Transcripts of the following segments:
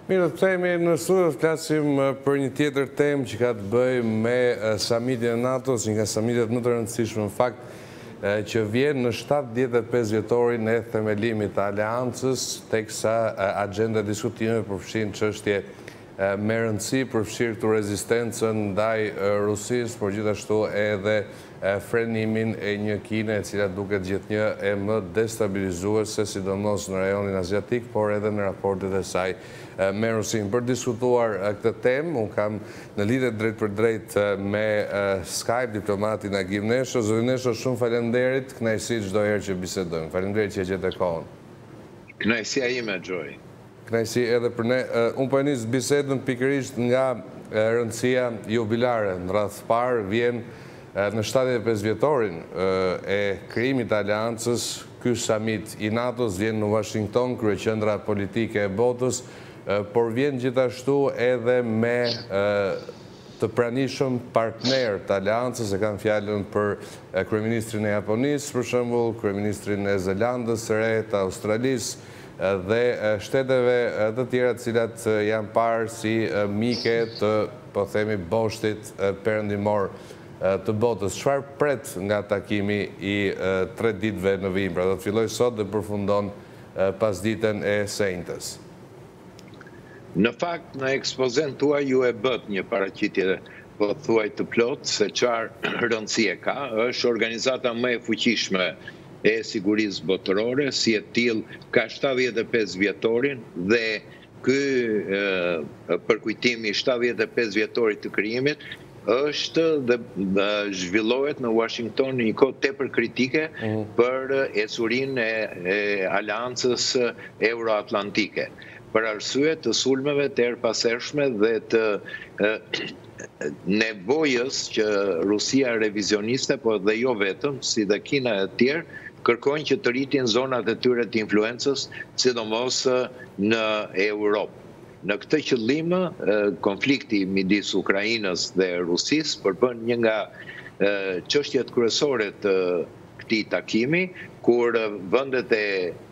Mirë, të themi në studio të flasim për një tjetër temë që ka të bëjë me samitin e NATO-s, një nga samitet më të rëndësishme në fakt, që vjen në 75 vjetorin e themelimit të aleancës, teksa agenda diskutime përfshin çështje me rëndësi, përfshirë të rezistencën ndaj Rusisë, por gjithashtu edhe frenimin e një Kine e cila duket gjithnjë e më destabilizuese, sidomos në rajonin aziatik, por edhe në raportet e saj me Rusinë. Për diskutuar këtë temë, unë kam në lidhje drejt për drejt me Skype diplomatin Agim Nesho. Zoti Nesho, shumë falenderit, kënaqësi çdo herë që bisedojmë. Falenderit që e gjetë kohën. Kënaqësia ime, Gjoj. Kënaqësi edhe për ne. Unë po nis bisedën pikërisht nga rëndësia jubilare. Në radhë parë vjen në 75 vjetorin e krijimit të aleancës, ky summit i NATO-s vjen në Washington, kryeqendra politike e botës, por vjen gjithashtu edhe me të pranishëm partner të aleancës, e kanë fjalën për kryeministrin e Japonisë, për shembull, kryeministrin e Zelandës së Re, të Australisë, dhe shteteve të tjera të cilat janë parë si mike të, po themi, boshtit perëndimor të botës. Çfarë pret nga takimi i 3 ditëve në vim? Pra do të filloj sot dhe përfundon pasditën e sejntës. Në fakt, në ekspozen tuaj ju e bët një paraqitje po thuaj të plot se çfarë rëndësie ka. Është organizata më e fuqishme e sigurisë botërore, si e tillë ka 75 vjetorin dhe ky përkujtimi 75 vjetorit të krijimit është dhe zhvillohet në Washington një kohë tepër kritike për ecurinë e aleancës euroatlantike, për arsye të sulmeve të erpasershme dhe të nevojës që Rusia revizioniste, po dhe jo vetëm, si dhe Kina e tjerë, kërkojnë që të rritin zonat e tyre të influencës, sidomos në Europë. Në këtë qëllim, konflikti midis Ukrainës dhe Rusisë përbën një nga çështjet kryesore të këtij takimi, kur vendet e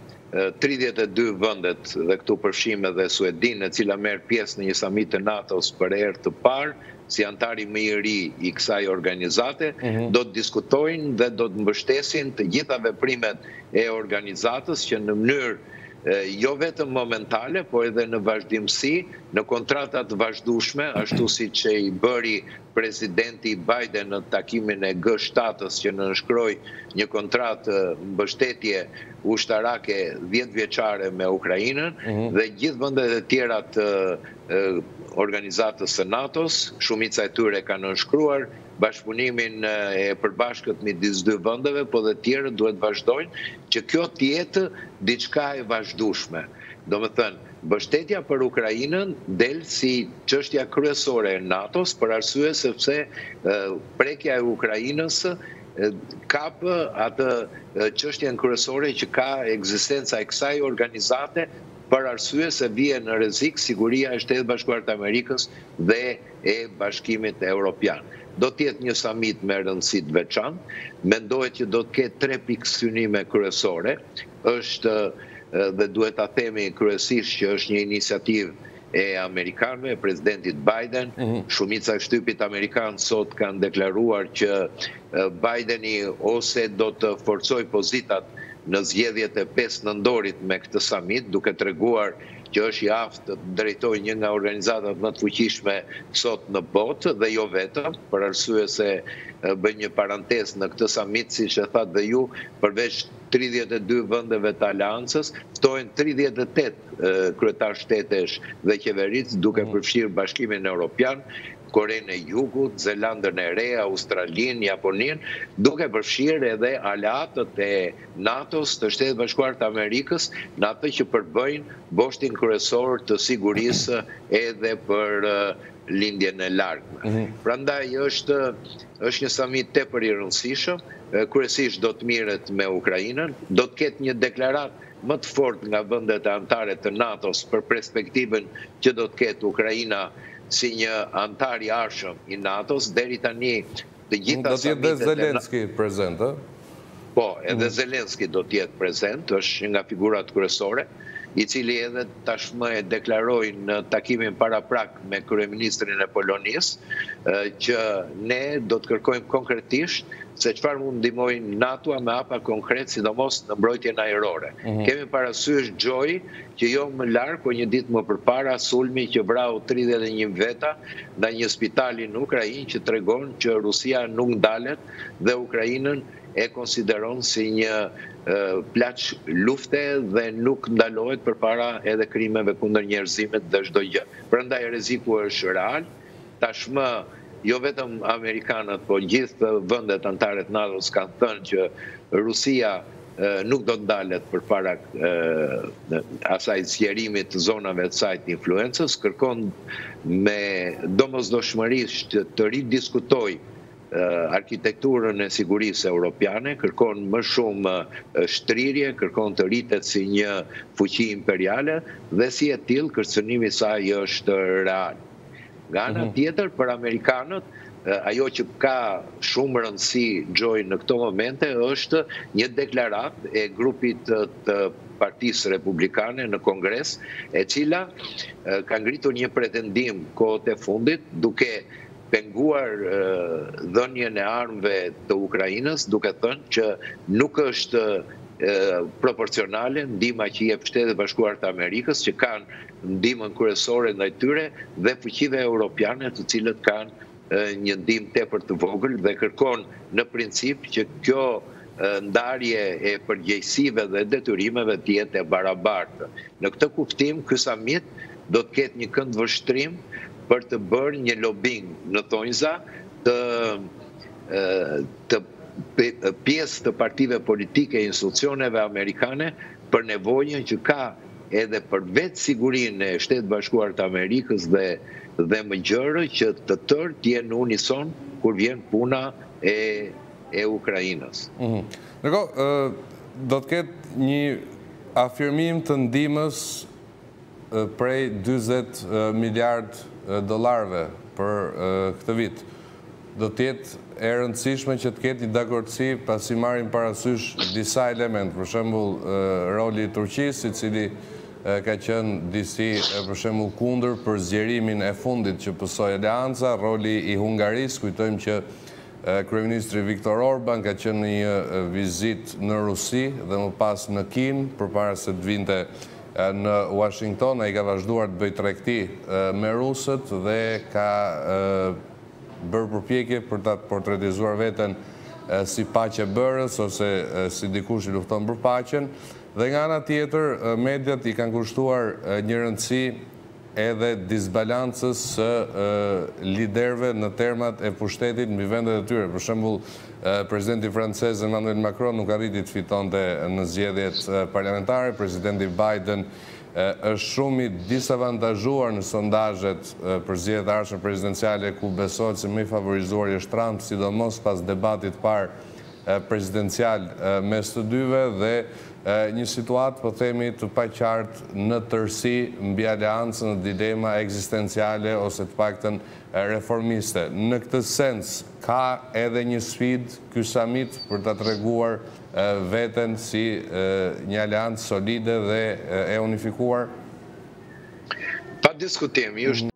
32 vendet dhe këtu përfshim edhe Suedinë, e cila merr pjesë në një samit të NATO-s për herë të parë, si antari më i ri i kësaj organizate, do të diskutojnë dhe do të mbështesin të gjitha veprimet e organizatës që në mënyrë jo vetëm momentale, por edhe në vazhdimsi, në kontratat vazhdueshme, ashtu siç i bëri presidenti Biden në takimin e G7-s që nënshkroi një kontratë mbështetje ushtarake 10 vjeçare me Ukrainën dhe gjithë vendet e tjera të organizatës së NATO-s, shumica e tyre kanë nënshkruar bashkëpunimin e përbashkët midis dy vendeve, po dhe tjerë duhet vazhdojnë që kjo të jetë diçka e vazhdueshme. Domethënë, mbështetja për Ukrainën del si çështja kryesore e NATO-s për arsye sepse prekja e Ukrainës kap atë çështjen kryesore që ka ekzistenca e kësaj organizate, për arsye se vjen në rrezik siguria e Shtetit Bashkuar të Amerikës dhe e Bashkimit Evropian. Do të jetë një samit me rëndësi të veçantë, mendohet që do të ketë 3 pikë synime kryesore. Është dhe duhet ta themi kryesisht që është një iniciativë e amerikanëve, e presidentit Biden. Shumica e shtypit amerikan sot kanë deklaruar që Bideni ose do të forcojë pozitat në zgjedhjet e 5 nëndorit me këtë samit, duke treguar që është i aftë të drejtojë një nga organizatat më të fuqishme sot në botë dhe jo vetëm, për arsye se bëj një parantezë në këtë samit, siç e thatë dhe ju, përveç 32 vendeve të aleancës, ftohen 38 kryetar shtetesh dhe qeverisë, duke përfshirë Bashkimin Evropian, Korenë e Jugut, Zelandën e Re, Australinë, Japoninë, duke përfshirë edhe aleatët e NATO-s, të Shtetit Bashkuar të Amerikës, në atë që përbëjnë boshtin kryesor të sigurisë edhe për lindjen e largme. Prandaj është një samit tepër i rëndësishëm, kryesisht do të mirret me Ukrainën, do të ketë një deklaratë më të fortë nga vendet anëtare të NATO-s për perspektivën që do të ketë Ukraina si një antar i arshëm i NATO-s. Deri tani të gjitha do të jetë dhe Zelenski prezent, Po, edhe Zelenski do të jetë prezent, është një nga figurat kryesore. i cili edhe tashmë e deklaroi në takimin paraprak me kryeministrin e Polonisë që ne do të kërkojmë konkretisht se çfarë mund ndihmojnë NATO me hapa konkret, sidomos në mbrojtjen ajrore. Kemi parasysh Gjoj që jo më larg, po një ditë më përpara sulmi që vrau 31 veta ndaj një spitali në Ukrainë që tregon që Rusia nuk ndalet dhe Ukrainën e konsideron si një plaç lufte dhe nuk ndalohet përpara edhe krimeve kundër njerëzimit dhe çdo gjë. Prandaj rreziku është real. Tashmë jo vetëm amerikanët, po gjithë vendet anëtare të NATO-s kanë thënë që Rusia nuk do të ndalet përpara asaj zgjerimit të zonave të saj të influencës, kërkon me domosdoshmërisht të ridiskutojë arkitekturën e sigurisë europiane, kërkon më shumë shtrirje, kërkon të rritet si një fuqi imperiale dhe si e tillë kërcënimi i saj është real. Nga ana tjetër, për amerikanët, ajo që ka shumë rëndësi Gjoj në këto momente është një deklaratë e grupit të Partisë Republikane në Kongres, e cila ka ngritur një pretendim kohët e fundit duke penguar dhënien e armëve të Ukrainës, duke thënë që nuk është proporcionale ndihma që jep Shtetet e Bashkuara të Amerikës, që kanë ndihmën kryesore ndaj tyre, dhe fuqive europiane, të cilët kanë një ndihmë tepër të vogël, dhe kërkon në princip që kjo ndarje e përgjegjësive dhe detyrimeve të jetë e barabartë. Në këtë kuptim, ky samit do të ketë një këndvështrim për të bërë një lobing në thonjza të pjesë të partive politike e institucioneve amerikane për nevojën që ka edhe për vetë sigurinë e Shtetit Bashkuar të Amerikës dhe më gjërë që të tërë t'jenë në unison kur vjen puna e Ukrainës. Do të ketë një afirmim të ndihmës prej 20 miliard dollarëve për këtë vit. Do të jetë e rëndësishme që të ketë një dakordsi pasi marrin parasysh disa elementë, për shembull roli i Turqisë, i cili ka qenë disi për shembull kundër për zgjerimin e fundit që pësoi aleanca, roli i Hungarisë, kujtojmë që kryeministri Viktor Orban ka qenë një vizitë në Rusi dhe më pas në Kinë përpara se të vinte në Washington, ai ka vazhduar të bëjë tregti me rusët dhe ka bërë përpjekje për ta portretizuar veten si paqebërës ose si dikush i lufton për paqen, dhe nga ana tjetër mediat i kanë kushtuar një rëndësi edhe disbalancës së liderëve në termat e pushtetit mbi vendet e tyre. Për shembull, presidenti francez Emmanuel Macron nuk arriti të fitonte në zgjedhjet parlamentare, presidenti Biden është shumë i disavantazhuar në sondazhet për zgjedhjet e ardhshme presidenciale, ku besohet se më i favorizuar është Trump, sidomos pas debatit parë presidencial mes të dyve, dhe një situatë, po themi, të paqartë në tërësi mbi aleancën, në dilema ekzistenciale ose të paktën reformiste. Në këtë sens, ka edhe një sfidë ky samit për ta treguar veten si një aleancë solide dhe e unifikuar? Pa diskutim,